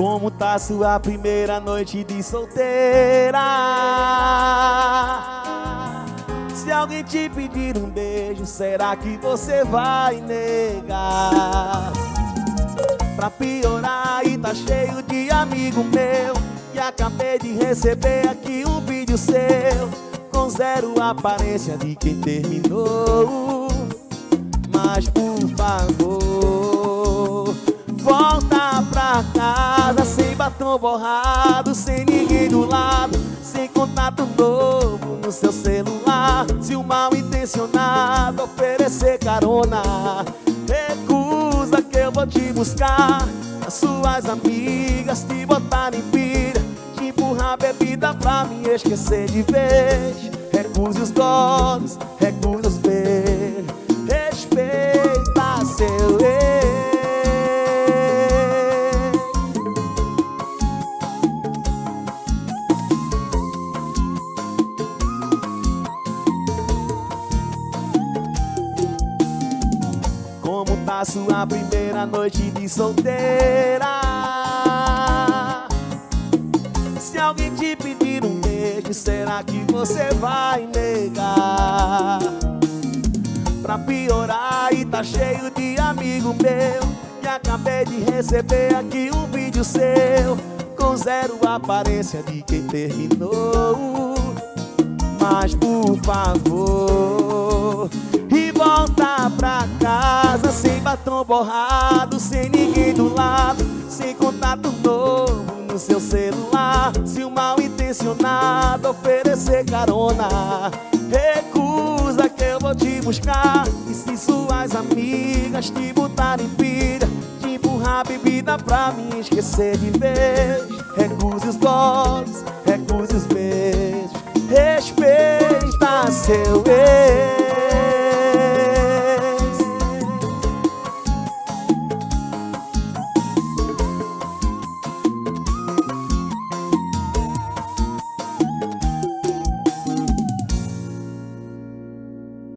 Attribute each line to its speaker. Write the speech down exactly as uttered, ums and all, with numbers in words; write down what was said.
Speaker 1: Como tá sua primeira noite de solteira? Se alguém te pedir um beijo, será que você vai negar? Pra piorar, e tá cheio de amigo meu, e acabei de receber aqui um vídeo seu, com zero aparência de quem terminou. Mas por favor, volta pra casa, sem batom borrado, sem ninguém do lado, sem contato novo no seu celular. Se o mal intencionado oferecer carona, recusa que eu vou te buscar. As suas amigas te botar em pilha, te empurrar bebida pra me esquecer de vez. Recuse os goles, recuse os beijos, respeita seu ex. Como tá sua primeira noite de solteira? Se alguém te pedir um beijo, será que você vai negar? Pra piorar, e tá cheio de amigo meu, e acabei de receber aqui um vídeo seu, com zero aparência de quem terminou. Mas por favor, e volta pra casa, sem batom borrado, sem ninguém do lado, sem contato novo no seu celular. Se o mal intencionado oferecer carona, recusa que eu vou te buscar. E se suas amigas te botarem pilha, te empurrar bebida pra me esquecer de vez, recuse os goles,